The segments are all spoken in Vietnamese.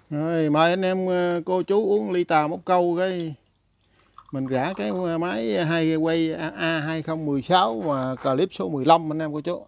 Rồi mời anh em cô chú uống ly tàu một câu cái mình rã cái máy hay quay A2016 mà clip số 15 anh em cô chú.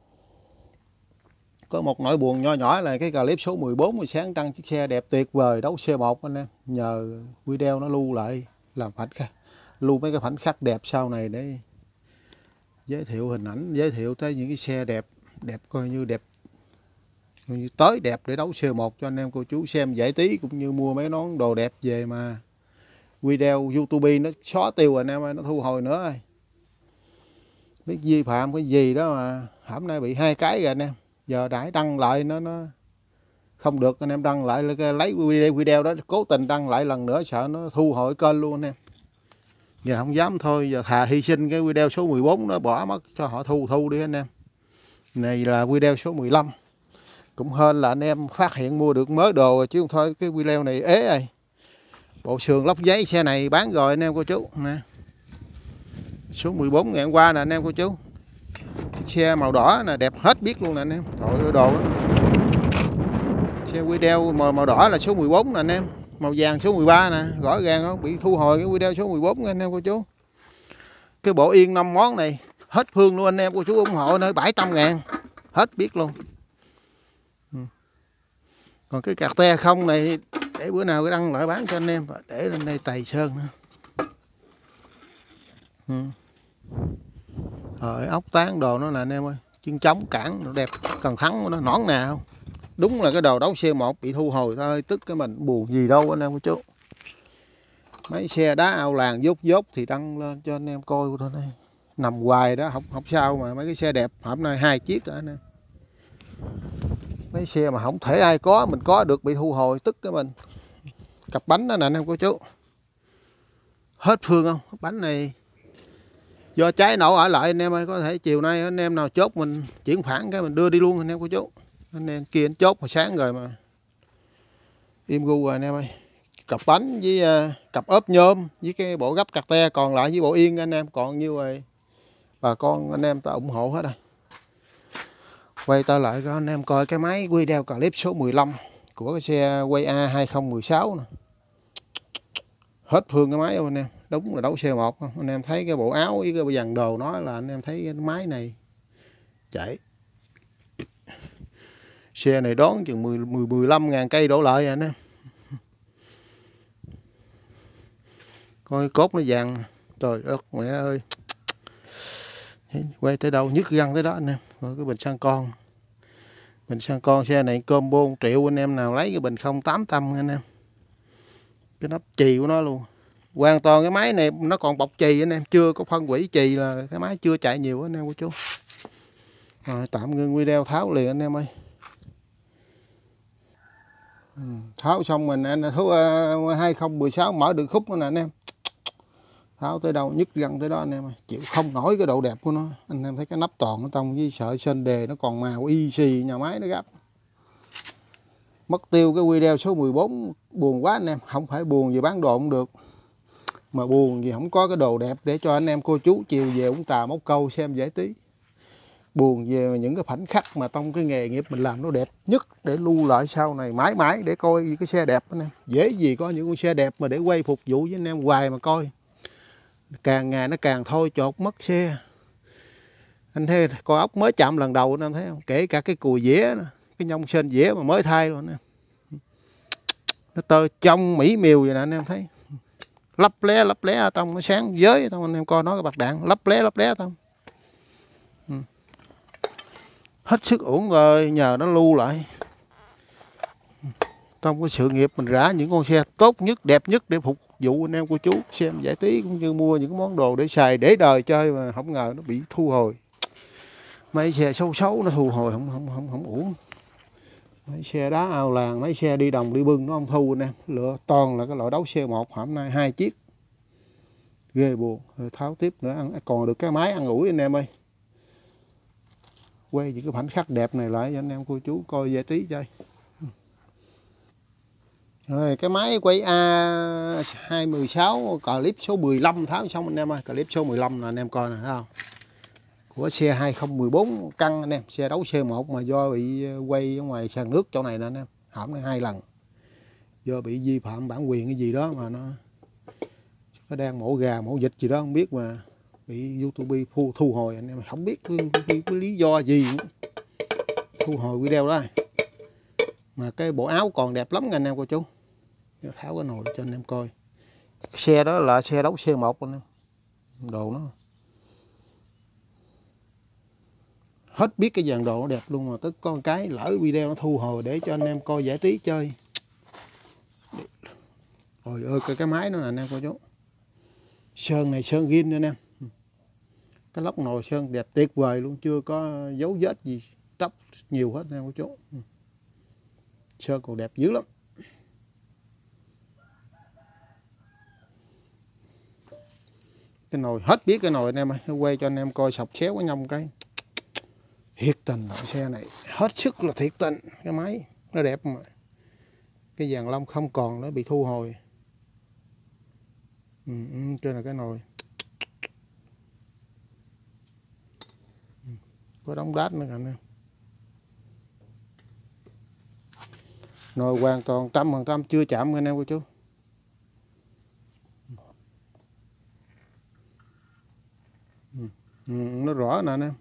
Có một nỗi buồn nho nhỏ là cái clip số 14 buổi sáng đăng chiếc xe đẹp tuyệt vời đấu C1 anh em. Nhờ video nó lưu lại làm khoảnh khắc, lưu mấy cái khoảnh khắc đẹp sau này để giới thiệu hình ảnh, giới thiệu tới những cái xe đẹp, đẹp coi như đẹp, coi như tới đẹp để đấu C1 cho anh em cô chú xem giải trí cũng như mua mấy món đồ đẹp về mà video YouTube nó xóa tiêu anh em ơi, nó thu hồi nữa ơi. Biết vi phạm cái gì đó mà hôm nay bị 2 cái rồi anh em. Giờ đãi đăng lại nó không được anh em, đăng lại lấy video đó cố tình đăng lại lần nữa sợ nó thu hồi kênh luôn anh em. Giờ không dám thôi, giờ thà hy sinh cái video số 14 nó bỏ mất cho họ thu đi anh em. Này là video số 15. Cũng hên là anh em phát hiện mua được mới đồ rồi chứ không thôi cái video này ế rồi. Bộ sườn lóc giấy xe này bán rồi anh em cô chú nè. Số 14 ngày hôm qua nè anh em cô chú. Xe màu đỏ là đẹp hết biết luôn nè anh em. Trời ơi đồ đó. Xe video màu đỏ là số 14 nè anh em. Màu vàng số 13 nè, rõ ràng không bị thu hồi cái video số 14 anh em cô chú. Cái bộ yên 5 món này hết phương luôn anh em cô chú ủng hộ nơi 700.000. Hết biết luôn. Còn cái cạc te không này để bữa nào cái đăng lại bán cho anh em, để lên đây tày sơn nữa. Rồi ốc tán đồ nó là anh em ơi, chân trống cản nó đẹp, cần thắng nó nõn nè không. Đúng là cái đồ đấu C1 bị thu hồi thôi, tức cái mình buồn gì đâu anh em cô chú. Mấy xe đá ao làng dốt thì đăng lên cho anh em coi thôi đây. Nằm hoài đó không sao mà mấy cái xe đẹp hôm nay 2 chiếc rồi anh em. Mấy xe mà không thể ai có mình có được bị thu hồi tức cái mình. Cặp bánh đó nè anh em cô chú. Hết phương không? Bánh này do cháy nổ ở lại anh em ơi, có thể chiều nay anh em nào chốt mình chuyển khoản cái mình đưa đi luôn anh em cô chú. Anh em kia anh chốt hồi sáng rồi mà. Im gu rồi anh em ơi. Cặp bánh với cặp ốp nhôm với cái bộ gấp cạc te còn lại với bộ yên anh em còn nhiêu rồi. Bà con anh em ta ủng hộ hết rồi. Quay ta lại cho anh em coi cái máy video clip số 15 của cái xe quay A2016 nè. Hết phương cái máy không anh em. Đúng là đấu C1 anh em thấy cái bộ áo với cái dàn đồ nó là anh em thấy cái máy này chạy. Xe này đón chừng 15.000 cây đổ lại anh em. Coi cốt nó vàng. Trời đất mẹ ơi. Quay tới đâu nhức răng tới đó anh em. Rồi cái bình xăng con. Bình xăng con xe này combo 1 triệu anh em nào lấy cái bình không 800 anh em. Cái nắp chì của nó luôn. Hoàn toàn cái máy này nó còn bọc chì anh em, chưa có phân hủy chì là cái máy chưa chạy nhiều anh em cô chú. Rồi tạm ngưng video tháo liền anh em ơi. Tháo xong mình anh thú 2016 mở được khúc nữa nè anh em. Tháo tới đâu nhức răng tới đó anh em ơi, chịu không nổi cái độ đẹp của nó. Anh em thấy cái nắp toàn nó tông với sợi sên đề nó còn màu y xì nhà máy nó gấp. Mất tiêu cái video số 14 buồn quá anh em, không phải buồn vì bán đồ không được. Mà buồn vì không có cái đồ đẹp để cho anh em cô chú chiều về Vũng Tàu móc câu xem giải trí. Buồn về những cái khoảnh khắc mà trong cái nghề nghiệp mình làm nó đẹp nhất để lưu lại sau này mãi mãi để coi cái xe đẹp anh em. Dễ gì có những con xe đẹp mà để quay phục vụ với anh em hoài mà coi. Càng ngày nó càng thôi chột mất xe. Anh thấy coi ốc mới chạm lần đầu anh em thấy không? Kể cả cái cùi dĩa, cái nhông sên dĩa mà mới thay luôn anh em. Nó tơ trong mỹ miều vậy nè anh em thấy. Lấp lé ở trong nó sáng giới trong anh em coi nó cái bạc đạn lấp lé trong. Hết sức ổn rồi, nhờ nó lưu lại. Trong cái sự nghiệp mình rã những con xe tốt nhất, đẹp nhất để phục vụ anh em cô chú xem giải trí cũng như mua những món đồ để xài để đời chơi mà không ngờ nó bị thu hồi. Mấy xe xấu nó thu hồi không uổng. Mấy xe đá ao làng, mấy xe đi đồng đi bưng nó không thu anh em. Lựa toàn là cái loại đấu C1 hôm nay 2 chiếc. Ghê buồn, rồi tháo tiếp nữa ăn còn được cái máy ăn ủi anh em ơi. Quay những cái khoảnh khắc đẹp này lại cho anh em cô chú coi giải trí chơi. Rồi cái máy quay A2016 clip số 15 tháo xong anh em ơi, clip số 15 là anh em coi nè thấy không? Của xe 2014 căng anh em, xe đấu C1 mà do bị quay ở ngoài sàn nước chỗ này nè anh em, hỏng 2 lần. do bị vi phạm bản quyền cái gì đó mà nó đang mổ gà mổ vịt gì đó không biết mà bị YouTube thu hồi. Anh em không biết cái lý do gì thu hồi video đó. Mà cái bộ áo còn đẹp lắm nha anh em cô chú. Tháo cái nồi cho anh em coi. Xe đó là xe đấu C1 anh em. Đồ nó hết biết cái dàn đồ nó đẹp luôn, mà tức con cái lỡ video nó thu hồi để cho anh em coi giải trí chơi. Trời ơi cái máy nó nè anh em coi chú. Sơn này sơn zin nữa anh em. Cái lốc nồi sơn đẹp tuyệt vời luôn, chưa có dấu vết gì tróc nhiều hết anh em coi chú. Sơn còn đẹp dữ lắm. Cái nồi hết biết cái nồi anh em ơi, nó quay cho anh em coi sọc xéo cái nhông cái. Thiệt tình loại xe này hết sức là thiệt tình, cái máy nó đẹp mà. Cái dàn lông không còn, nó bị thu hồi. Cái là cái nồi. Có đống đát nữa anh em. Nồi hoàn toàn 100% chưa chạm anh em cô chú. Nó rõ nè anh em.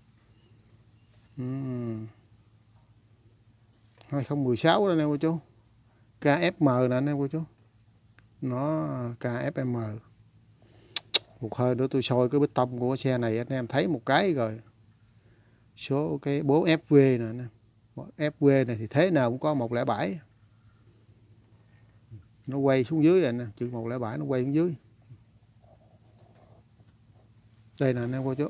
2016 đó anh em cô chú. KFM nè anh em cô chú. Nó KFM. Một hơi nữa tôi soi cái bê tông của xe này anh em thấy một cái rồi. Số cái bố FV nè anh em. FV này thì thế nào cũng có 107. Nó quay xuống dưới rồi nè, chữ 107 nó quay xuống dưới. Đây nè anh em cô chú.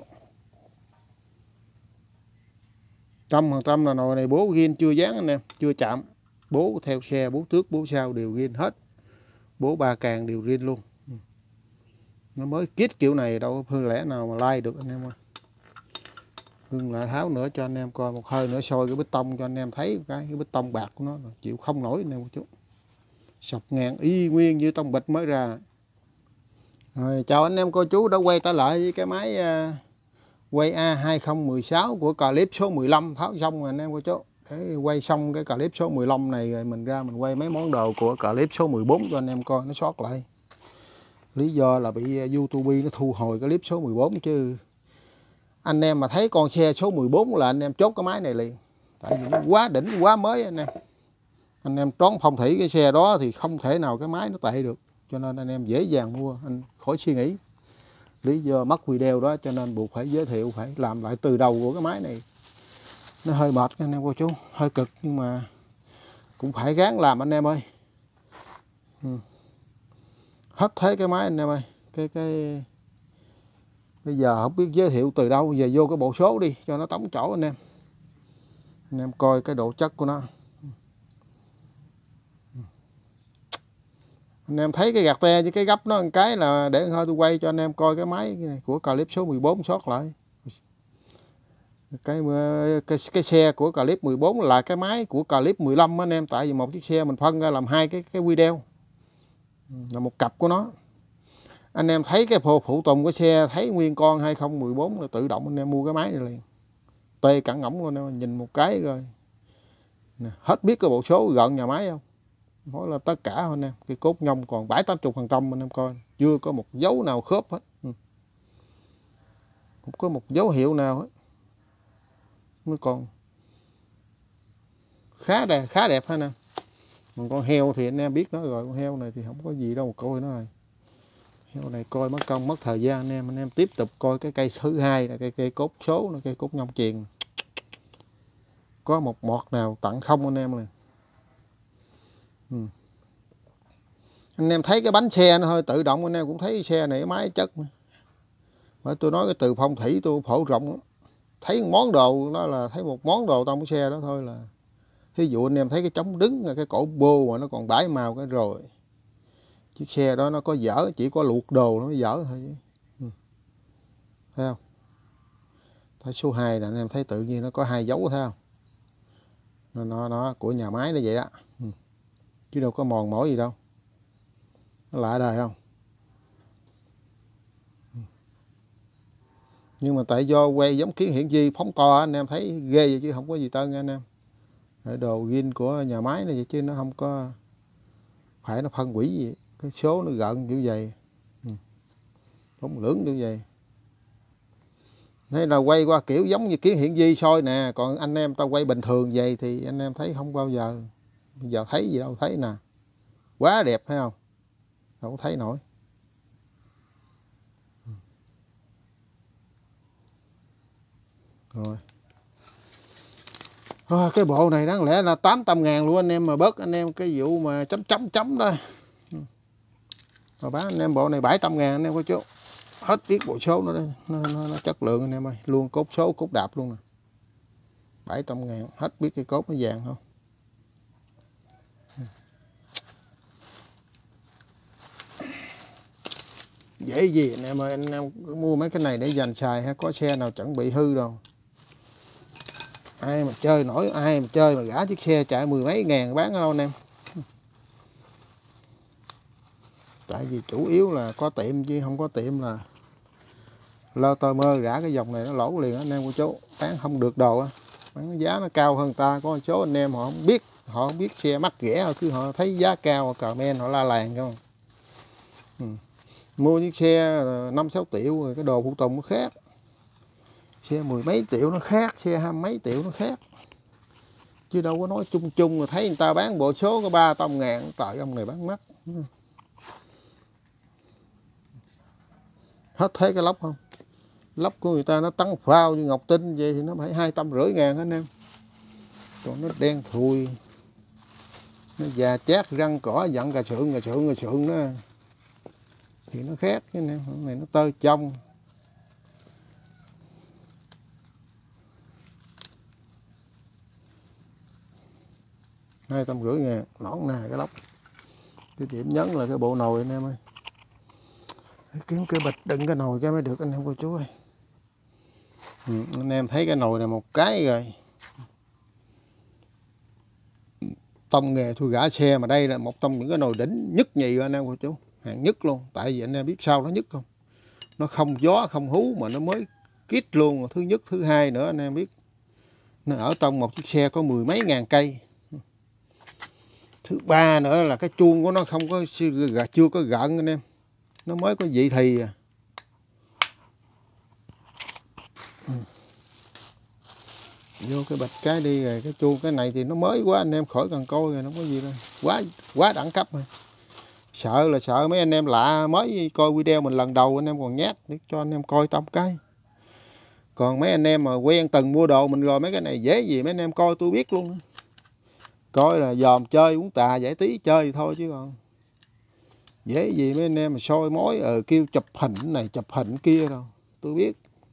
100% là nồi này bố ghiên chưa dán anh em, chưa chạm. Bố theo xe, bố trước, bố sau đều ghiên hết. Bố ba càng đều ghiên luôn. Nó mới kit kiểu này đâu Hương lẽ nào mà like được anh em ơi. Hương lại tháo nữa cho anh em coi một hơi nữa, soi cái bê tông cho anh em thấy cái bê tông bạc của nó chịu không nổi anh em một chút. Sọc ngang y nguyên như tông bịch mới ra. Rồi, chào anh em cô chú đã quay trở lại với cái máy quay A2016 của clip số 15 tháo xong rồi anh em cô chú. Để quay xong cái clip số 15 này rồi mình ra mình quay mấy món đồ của clip số 14 cho anh em coi nó sót lại. Lý do là bị YouTube nó thu hồi clip số 14 chứ. Anh em mà thấy con xe số 14 là anh em chốt cái máy này liền. Tại vì nó quá đỉnh, quá mới anh em. Anh em trón phong thủy cái xe đó thì không thể nào cái máy nó tệ được. Cho nên anh em dễ dàng mua, anh khỏi suy nghĩ. Lý do mất video đó cho nên buộc phải giới thiệu, phải làm lại từ đầu của cái máy này. Nó hơi mệt anh em cô chú, hơi cực nhưng mà cũng phải ráng làm anh em ơi. Hết thế cái máy anh em ơi. Bây giờ không biết giới thiệu từ đâu, giờ vô cái bộ số đi cho nó tống chỗ anh em. Anh em coi cái độ chất của nó. Anh em thấy cái gạt te với cái gấp nó một cái là để thôi tôi quay cho anh em coi cái máy này của clip số 14 sót lại. Cái xe của clip 14 là cái máy của clip 15 anh em, tại vì một chiếc xe mình phân ra làm hai cái video. Là một cặp của nó. Anh em thấy cái phụ tùng của xe thấy nguyên con 2014 là tự động anh em mua cái máy này liền. Tê cẳng ngỗng luôn anh em, nhìn một cái rồi. Nè, hết biết cái bộ số gợn nhà máy không? Nói là tất cả anh em, cái cốt nhông còn 70-80% anh em coi, chưa có một dấu nào khớp hết. Không có một dấu hiệu nào hết. Nó còn khá đẹp ha nè. Còn con heo thì anh em biết nó rồi, con heo này thì không có gì đâu mà coi nó này. Heo này coi mất công mất thời gian anh em tiếp tục coi cái cây thứ hai là cây cốt số, là cây cốt nhông chuyền. Có một mọt nào tặng không anh em này. Anh em thấy cái bánh xe nó hơi tự động, anh em cũng thấy xe này máy chất. Bởi tôi nói cái từ phong thủy tôi phổ rộng. Thấy một món đồ đó là thấy một món đồ trong cái xe đó thôi là. Ví dụ anh em thấy cái chống đứng, cái cổ bô mà nó còn bãi màu cái rồi. Chiếc xe đó nó có dở, chỉ có luộc đồ nó mới dở thôi. Thấy không? Thấy số 2 là anh em thấy tự nhiên nó có hai dấu thấy không? Nó của nhà máy nó vậy đó. Chứ đâu có mòn mỏi gì đâu. Nó lạ đời không? Nhưng mà tại do quay giống kiến hiển vi phóng to anh em thấy ghê vậy chứ không có gì tân anh em. Đồ zin của nhà máy này vậy chứ nó không có phải nó phân hủy gì cái số nó gợn kiểu vậy, bóng lưỡng kiểu vậy. Thế là quay qua kiểu giống như kiến hiển vi soi nè, còn anh em tao quay bình thường vậy thì anh em thấy không bao giờ, bây giờ thấy gì đâu, thấy nè, quá đẹp phải không, đâu có thấy nổi. Rồi cái bộ này đáng lẽ là 800.000 luôn anh em, mà bớt anh em cái vụ mà chấm đó, mà bán anh em bộ này 700.000 anh em có chú, hết biết bộ số nữa đây, nó chất lượng anh em ơi, luôn cốt số cốt đạp luôn nè, 700.000 hết biết cái cốt nó vàng không. Dễ gì anh em ơi, anh em mua mấy cái này để dành xài ha, có xe nào chuẩn bị hư đâu. Ai mà chơi nổi, ai mà chơi mà gả chiếc xe chạy 10 mấy ngàn bán ở đâu anh em. Tại vì chủ yếu là có tiệm, chứ không có tiệm là lơ tơ mơ gả cái dòng này nó lỗ liền anh em cô chú, bán không được đồ á, bán giá nó cao hơn ta. Có một số anh em họ không biết xe mắc rẻ, cứ họ thấy giá cao comment họ la làng không. Mua chiếc xe 5-6 triệu rồi cái đồ phụ tùng nó khác, xe 10 mấy triệu nó khác, xe 20 mấy triệu nó khác, chứ đâu có nói chung chung là thấy người ta bán bộ số có 300.000, tại ông này bán mắc. Hết thấy cái lốc không, lốc của người ta nó tắn phao như ngọc tinh vậy thì nó phải 250.000 anh em, còn nó đen thui, nó già chát răng cỏ dặn cà sượng nó thì nó khác. Cái này nó tơ trong. Hai 250.000 nõn nè cái lốc. Cái điểm nhấn là cái bộ nồi anh em ơi, kiếm cái bịch đựng cái nồi cái mới được anh em cô chú ơi. Anh em thấy cái nồi này một cái rồi, tông nghề thui gã xe, mà đây là một trong những cái nồi đỉnh nhất nhì anh em cô chú, hàng nhất luôn. Tại vì anh em biết sao nó nhất không, nó không gió không hú mà nó mới kít luôn. Thứ nhất, thứ hai nữa anh em biết, nó ở trong một chiếc xe có 10 mấy ngàn cây. Thứ ba nữa là cái chuông của nó không có, chưa có gợn anh em, nó mới có vị thì à. Vô cái bịch cái đi rồi, cái chuông cái này thì nó mới quá anh em khỏi cần coi rồi, nó có gì đâu, quá đẳng cấp rồi. Sợ là sợ mấy anh em lạ mới coi video mình lần đầu anh em còn nhát để cho anh em coi tông cái. Còn mấy anh em mà quen từng mua đồ mình rồi, mấy cái này dễ gì mấy anh em coi tôi biết luôn. Coi là dòm chơi uống tà giải trí chơi thôi, chứ còn dễ gì mấy anh em mà soi mối kêu chụp hình này chụp hình kia đâu, tôi biết.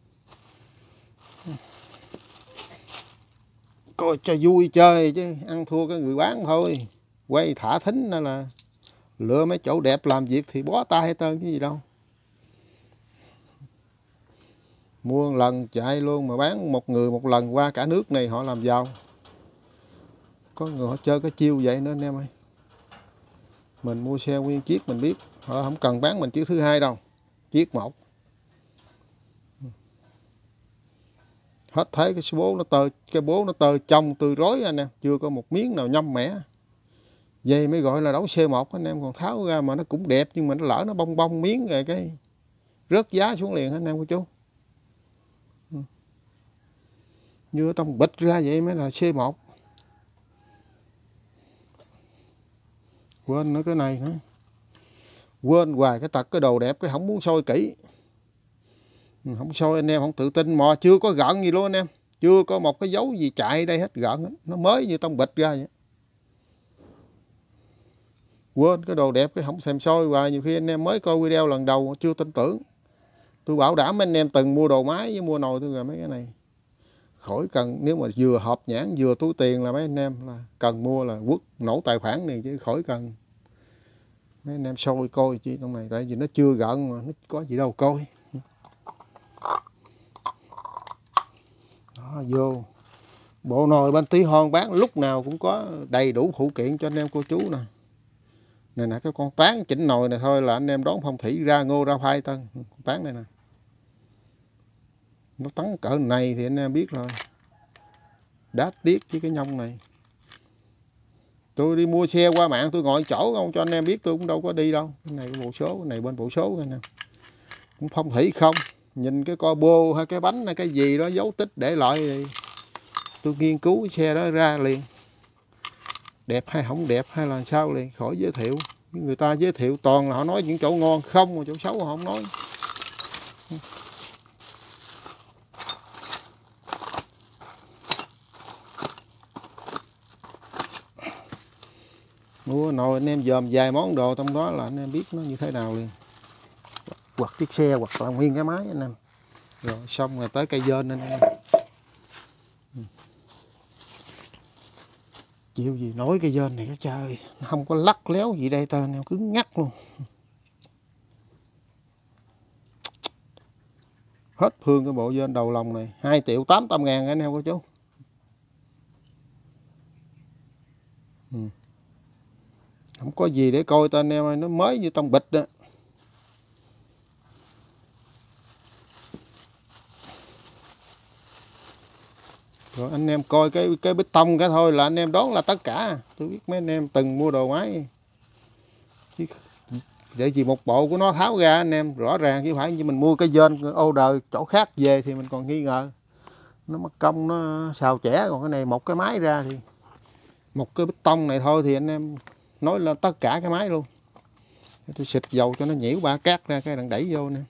Coi cho vui chơi chứ ăn thua cái người bán thôi. Quay thả thính nên là lựa mấy chỗ đẹp làm việc thì bó tay hết trơn, cái gì đâu. Mua một lần chạy luôn, mà bán một người một lần qua cả nước này họ làm giàu. Có người họ chơi cái chiêu vậy nữa anh em ơi. Mình mua xe nguyên chiếc mình biết, họ không cần bán mình chiếc thứ hai đâu, chiếc một. Hết thấy cái bố nó tơ trong tươi rối anh em, chưa có một miếng nào nhâm mẻ. Vậy mới gọi là đấu C1 anh em, còn tháo ra mà nó cũng đẹp nhưng mà nó lỡ nó bong bong miếng rồi cái rớt giá xuống liền anh em cô chú. Như trong bịch ra vậy mới là C1. Quên nữa cái này nữa. Quên hoài cái tật cái đồ đẹp cái không muốn soi kỹ. Không soi anh em không tự tin, mò chưa có gợn gì luôn anh em. Chưa có một cái dấu gì chạy đây hết, gợn nó mới như trong bịch ra vậy. Quên cái đồ đẹp cái không xem soi hoài, nhiều khi anh em mới coi video lần đầu chưa tin tưởng. Tôi bảo đảm anh em từng mua đồ máy với mua nồi tôi rồi mấy cái này khỏi cần, nếu mà vừa hợp nhãn vừa túi tiền là mấy anh em là cần mua là quất nổ tài khoản này, chứ khỏi cần mấy anh em soi coi chi trong này, tại vì nó chưa gợn mà nó có gì đâu coi. Đó, vô bộ nồi bên Tí Hon bán lúc nào cũng có đầy đủ phụ kiện cho anh em cô chú nè. Này nè, cái con tán chỉnh nồi này thôi là anh em đón phong thủy ra ngô ra khoai tân. Con tán này nè, nó tắn cỡ này thì anh em biết rồi, đát điếc với cái nhông này. Tôi đi mua xe qua mạng tôi ngồi chỗ không cho anh em biết tôi cũng đâu có đi đâu. Cái này bộ số, cái này bên bộ số anh em. Cũng phong thủy không. Nhìn cái co bô hay cái bánh hay cái gì đó dấu tích để lại thì tôi nghiên cứu cái xe đó ra liền. Đẹp hay không đẹp hay là sao liền, khỏi giới thiệu. Người ta giới thiệu toàn là họ nói những chỗ ngon không, mà chỗ xấu họ không nói. Mua nồi anh em dòm vài món đồ trong đó là anh em biết nó như thế nào liền. Hoặc chiếc xe hoặc là nguyên cái máy anh em. Rồi xong rồi tới cây dên anh em. Chịu gì nói cây dên này cái trời, nó không có lắc léo gì đây, tao anh em cứng ngắc luôn. Hết phương cái bộ dên đầu lòng này 2.800.000 anh em cô chú. Không có gì để coi tên anh em ơi, nó mới như tông bịch đó. Rồi anh em coi cái bê tông cái thôi là anh em đoán là tất cả. Tôi biết mấy anh em từng mua đồ máy. Vậy gì một bộ của nó tháo ra anh em rõ ràng, chứ phải như mình mua cái dên order chỗ khác về thì mình còn nghi ngờ. Nó mất công nó xào chẻ, còn cái này một cái máy ra thì một cái bê tông này thôi thì anh em nói lên tất cả cái máy luôn. Tôi xịt dầu cho nó nhiễu ba cát ra cái đằng đẩy vô nè.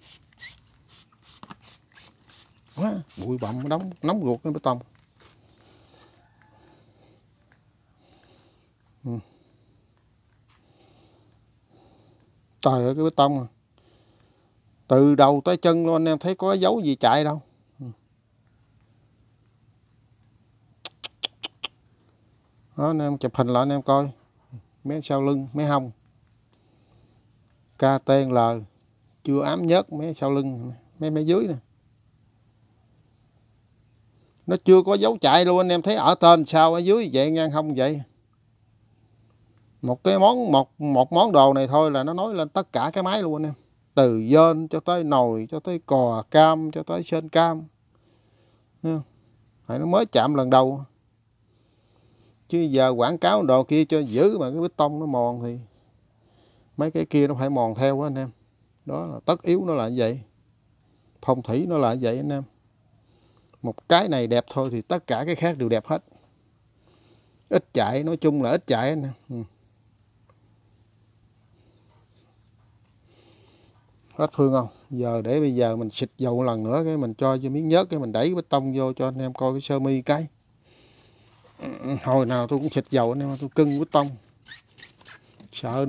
Bụi bặm nóng ruột cái bê tông. Trời ơi cái bê tông à. Từ đầu tới chân luôn anh em thấy có dấu gì chạy đâu. Đó anh em chụp hình lại anh em coi. Mấy sau lưng, mấy hông. KTL chưa ám nhớt mấy sau lưng, mấy dưới nè. Nó chưa có dấu chạy luôn anh em thấy ở tên sao ở dưới vậy ngang hông vậy. Một cái một món đồ này thôi là nó nói lên tất cả cái máy luôn anh em. Từ dên cho tới nồi, cho tới cò cam, cho tới sên cam. Phải nó mới chạm lần đầu. Chứ giờ quảng cáo đồ kia cho giữ mà cái bê tông nó mòn thì mấy cái kia nó phải mòn theo quá anh em. Đó là tất yếu nó là như vậy. Phong thủy nó là như vậy anh em. Một cái này đẹp thôi thì tất cả cái khác đều đẹp hết. Ít chạy, nói chung là ít chạy anh em. Hết phương không? Giờ để bây giờ mình xịt dầu một lần nữa cái mình cho miếng nhớt cái mình đẩy cái bê tông vô cho anh em coi cái sơ mi cái. Hồi nào tôi cũng xịt dầu anh em, tôi cưng bê tông. Sợ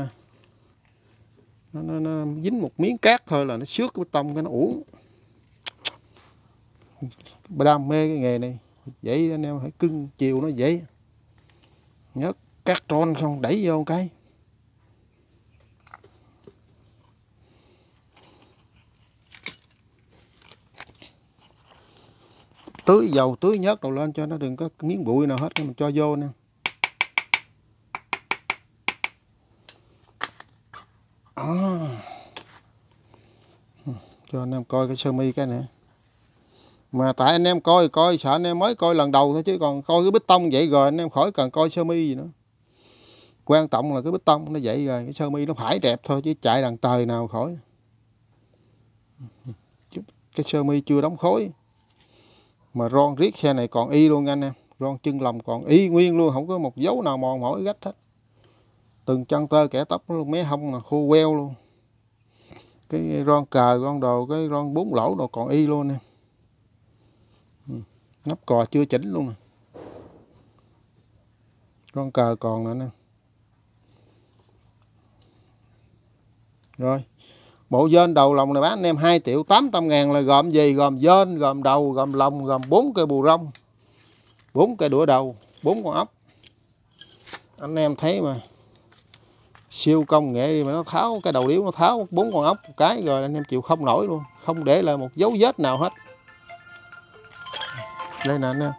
nó dính một miếng cát thôi là nó xước cái bê tông cái nó uổng. Đam mê cái nghề này. Vậy anh em phải cưng chiều nó vậy. Nhớt cát tròn không đẩy vô cái. Tưới dầu tưới nhớt đầu lên cho nó đừng có miếng bụi nào hết, mình cho vô nè. Cho anh em coi cái sơ mi cái nữa. Mà tại anh em coi sợ anh em mới coi lần đầu thôi, chứ còn coi cái bê tông vậy rồi anh em khỏi cần coi sơ mi gì nữa. Quan trọng là cái bê tông nó vậy rồi, cái sơ mi nó phải đẹp thôi chứ chạy đằng tời nào khỏi. Cái sơ mi chưa đóng khối. Mà ron riết xe này còn y luôn anh em. Ron chân lòng còn y nguyên luôn, không có một dấu nào mòn mỏi gách hết. Từng chân tơ kẻ tóc luôn, mé hông là khô queo luôn. Cái ron cờ, ron đồ, cái ron 4 lỗ đồ còn y luôn nè. Nắp cò chưa chỉnh luôn nè. Ron cờ còn nè. Rồi. Bộ dên đầu lòng này bán anh em 2.800.000 là gồm gì? Gồm dên, gồm đầu, gồm lòng, gồm 4 cây bù rong, 4 cây đũa đầu, 4 con ốc. Anh em thấy mà siêu công nghệ mà nó tháo cái đầu điếu, nó tháo 4 con ốc một cái rồi anh em chịu không nổi luôn, không để lại một dấu vết nào hết. Đây nè anh em.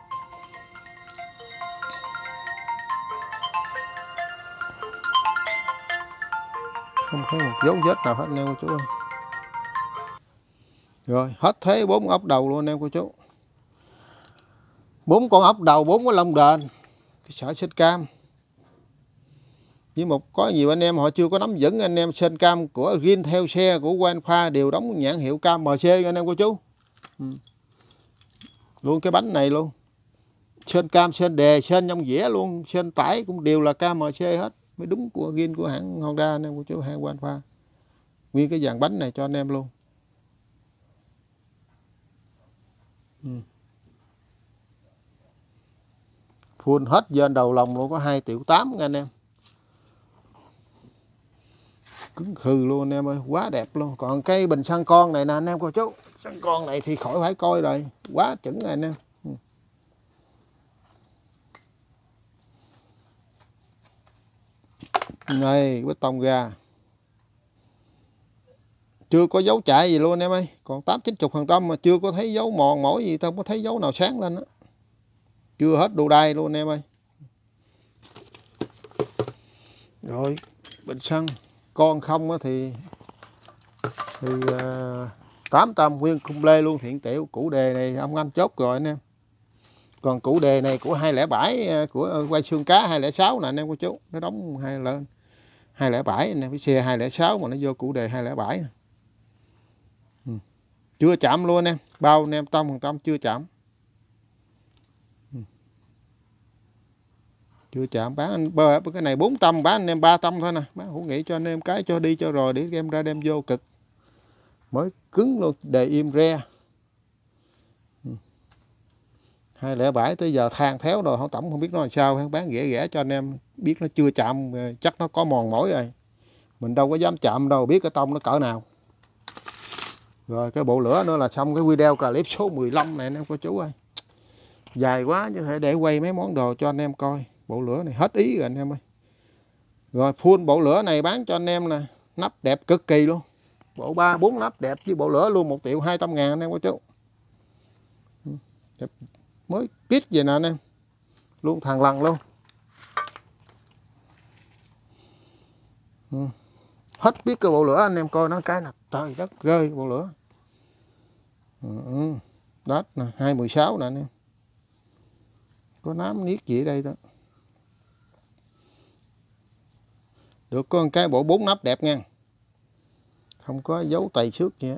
Không thấy một dấu vết nào hết anh em cô chú ơi. Rồi hết thế 4 ốc đầu luôn anh em cô chú. 4 con ốc đầu, 4 cái lông đền, cái sợi xích cam, Với có nhiều anh em họ chưa có nắm vững, anh em sên cam của riêng theo xe của Wanfa đều đóng nhãn hiệu cam MC anh em cô chú. Luôn cái bánh này luôn. Sên cam, sên đề, sên trong dĩa luôn, sên tải cũng đều là cam MC hết. Mới đúng của riêng của hãng Honda anh em cô chú, hãng Wanfa. Nguyên cái dàn bánh này cho anh em luôn. Full hết trên đầu lòng luôn, có 2,8 triệu nha anh em. Cứng khừ luôn anh em ơi, quá đẹp luôn. Còn cái bình xăng con này nè anh em cô chú, xăng con này thì khỏi phải coi rồi, quá chuẩn rồi anh em. Này bê tông ra, chưa có dấu chạy gì luôn anh em ơi, còn 80-90% mà chưa có thấy dấu mòn mỏi gì, không có thấy dấu nào sáng lên á, chưa hết đồ đai luôn anh em ơi. Rồi bình xăng con không thì 800 nguyên cung lê luôn, thiện tiểu. Củ đề này ông anh chốt rồi anh em. Còn củ đề này của 207 của quay xương cá 206 nè anh em cô chú, nó đóng lên 207 anh em, cái xe 206 mà nó vô củ đề 207. Chưa chạm luôn anh em, bao anh em 100% chưa chạm. Chưa chạm, bán anh cái này 400, bán anh em 300 thôi nè, bán hữu nghị cho anh em cái cho đi cho rồi để đem ra đem vô cực. Mới cứng luôn, đề im re. 207 tới giờ than théo rồi, không tổng không biết nó làm sao, bán rẻ rẻ cho anh em biết nó chưa chạm, chắc nó có mòn mỏi rồi. Mình đâu có dám chạm đâu, biết cái tông nó cỡ nào. Rồi cái bộ lửa nữa là xong cái video clip số 15 này anh em cô chú ơi. Dài quá chứ thể để quay mấy món đồ cho anh em coi. Bộ lửa này hết ý rồi anh em ơi. Rồi full bộ lửa này bán cho anh em nè, nắp đẹp cực kỳ luôn. Bộ 3-4 nắp đẹp với bộ lửa luôn, 1.200.000 anh em cô chú. Đẹp. Mới kit vậy nè anh em. Luôn thằng lằn luôn. Hết biết cái bộ lửa anh em coi nó cái là trời đất rơi bộ lửa. Đó nè, 216 nè anh em. Có nám niết gì ở đây đó. Được có một cái bộ 4 nắp đẹp nha. Không có dấu tày xước gì á.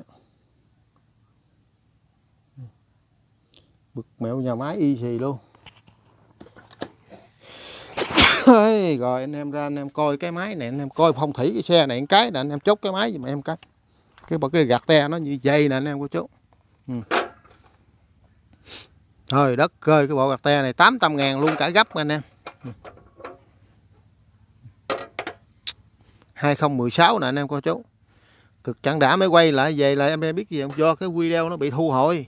Bực mẹo nhà máy y xì luôn. Rồi anh em ra anh em coi cái máy này, anh em coi phong thủy cái xe này cái là anh em chốt cái máy giùm em cái gạt te nó như vậy nè anh em cô chú. Trời đất ơi, cái bộ gạt te này 800.000 luôn cả gấp anh em. 2016 nè anh em cô chú. Cực chẳng đã mới quay lại về lại em biết gì không, do cái video nó bị thu hồi.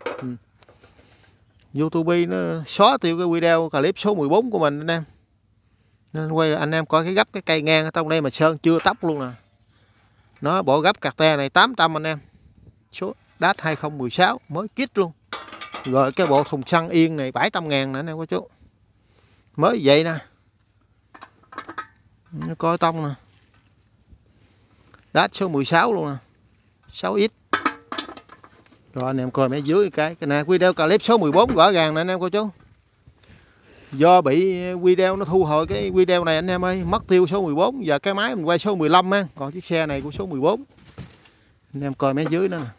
YouTube nó xóa tiêu cái video clip số 14 của mình anh em. Nên quay anh em coi cái gấp cái cây ngang ở trong đây mà sơn chưa tóc luôn nè. Nó bộ gấp cạc te này 800 anh em. Số đát 2016 mới kit luôn. Rồi cái bộ thùng xăng yên này 700.000 nè anh em cô chú. Mới vậy nè. Coi tông nè. Đát số 16 luôn nè. 6X. Rồi anh em coi mấy dưới cái này video clip số 14 rõ ràng nè anh em cô chú. Do bị video nó thu hồi cái video này anh em ơi, mất tiêu số 14, giờ cái máy mình quay số 15 á, còn chiếc xe này của số 14. Anh em coi mấy dưới nữa nè.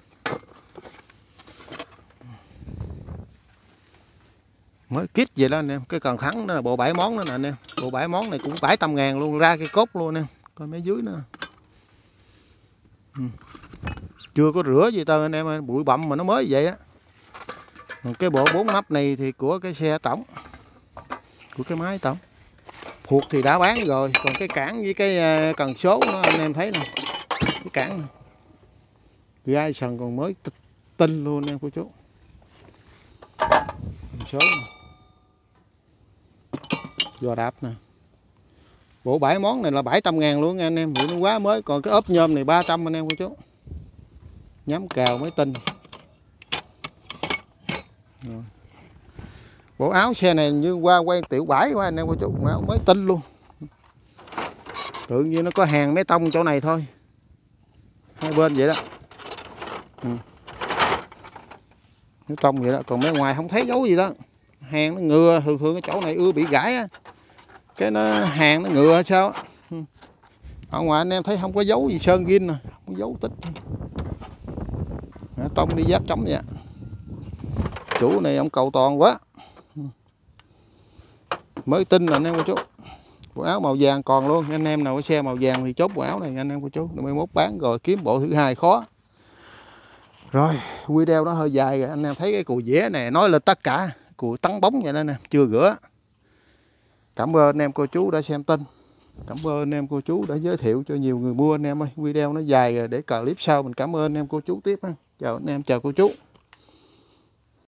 Mới kit vậy đó anh em, cái cần thắng đó là bộ 7 món đó nè anh em. Bộ 7 món này cũng 700.000 luôn, ra cái cốt luôn anh em. Coi mấy dưới nữa. Chưa có rửa gì tao anh em ơi, bụi bặm mà nó mới vậy á. Còn cái bộ 4 nắp này thì của cái xe tổng, của cái máy tổng. Phuộc thì đã bán rồi, còn cái cản với cái cần số nó anh em thấy nè. Cái cản này. Gai sần còn mới tinh luôn em cô chú. Cần số này. Giò đạp nè. Bộ 7 món này là 700.000 luôn nha anh em, nó quá mới. Còn cái ốp nhôm này 300 anh em cô chú. Nhắm cào mới tinh. Rồi. Bộ áo xe này như qua quay 1,7 triệu quá anh em cô chú, áo mới tinh luôn. Tự nhiên nó có hàng mấy tông chỗ này thôi. Hai bên vậy đó. Mấy tông vậy đó, còn mấy ngoài không thấy dấu gì đó. Hàng nó ngừa, thường cái chỗ này ưa bị gãy á. Cái nó hàng nó ngừa hay sao á. Ở ngoài anh em thấy không có dấu gì sơn gin nè, không có dấu tích. Tông đi giác chấm vậy. Chủ này ông cầu toàn quá. Mới tin là anh em cô chú. Bộ áo màu vàng còn luôn, anh em nào có xe màu vàng thì chốt bộ áo này anh em cô chú, 21 bán rồi kiếm bộ thứ hai khó. Rồi, video nó hơi dài rồi, anh em thấy cái cùi dẻ này nói lên tất cả, cùi tắn bóng vậy đó nè, chưa rửa. Cảm ơn anh em cô chú đã xem tin. Cảm ơn anh em cô chú đã giới thiệu cho nhiều người mua anh em ơi. Video nó dài rồi, để clip sau mình cảm ơn anh em cô chú tiếp ha. Chào anh em, chào cô chú.